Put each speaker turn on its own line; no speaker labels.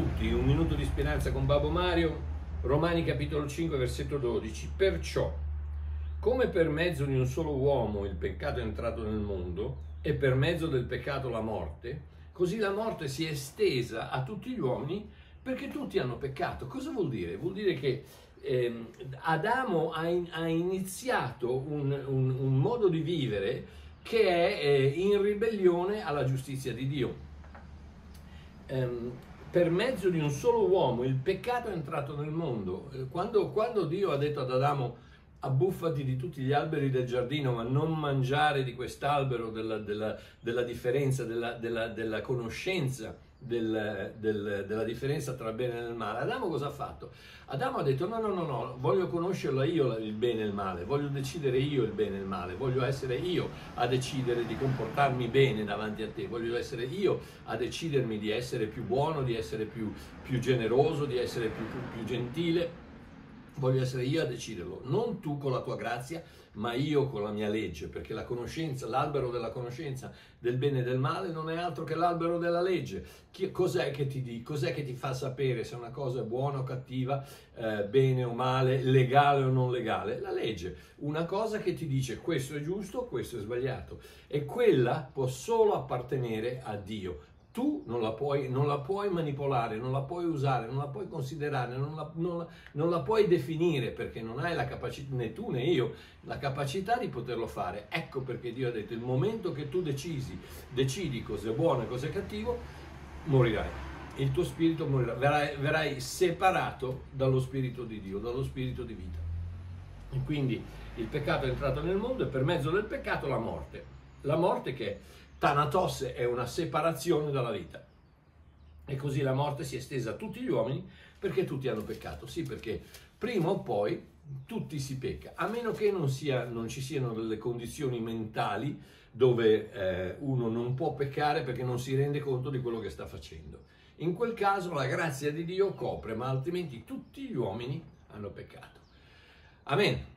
tutti, un minuto di speranza con Babbo Mario, Romani capitolo 5 versetto 12. Perciò, come per mezzo di un solo uomo il peccato è entrato nel mondo e per mezzo del peccato la morte, così la morte si è estesa a tutti gli uomini perché tutti hanno peccato. Cosa vuol dire? Vuol dire che Adamo ha iniziato un modo di vivere che è in ribellione alla giustizia di Dio. Per mezzo di un solo uomo il peccato è entrato nel mondo. Quando Dio ha detto ad Adamo: abbuffati di tutti gli alberi del giardino, ma non mangiare di quest'albero della differenza, della conoscenza, della differenza tra il bene e il male, Adamo cosa ha fatto? Adamo ha detto: no, voglio conoscerlo io il bene e il male, voglio decidere io il bene e il male, voglio essere io a decidere di comportarmi bene davanti a te, voglio essere io a decidermi di essere più buono, di essere più generoso, di essere più gentile. Voglio essere io a deciderlo, non tu con la tua grazia, ma io con la mia legge, perché la conoscenza, l'albero della conoscenza del bene e del male non è altro che l'albero della legge. Cos'è che ti fa sapere se una cosa è buona o cattiva, bene o male, legale o non legale? La legge, una cosa che ti dice questo è giusto, questo è sbagliato, e quella può solo appartenere a Dio. Tu non la puoi manipolare, non la puoi usare, non la puoi considerare, non la puoi definire, perché non hai la capacità, né tu né io, la capacità di poterlo fare. Ecco perché Dio ha detto: il momento che tu decidi cosa è buono e cosa è cattivo, morirai. Il tuo spirito morirà, verrai separato dallo spirito di Dio, dallo spirito di vita. E quindi il peccato è entrato nel mondo e per mezzo del peccato la morte. La morte che Thanatos è una separazione dalla vita. E così la morte si è estesa a tutti gli uomini perché tutti hanno peccato. Sì, perché prima o poi tutti si pecca, a meno che non ci siano delle condizioni mentali dove uno non può peccare perché non si rende conto di quello che sta facendo. In quel caso la grazia di Dio copre, ma altrimenti tutti gli uomini hanno peccato. Amen.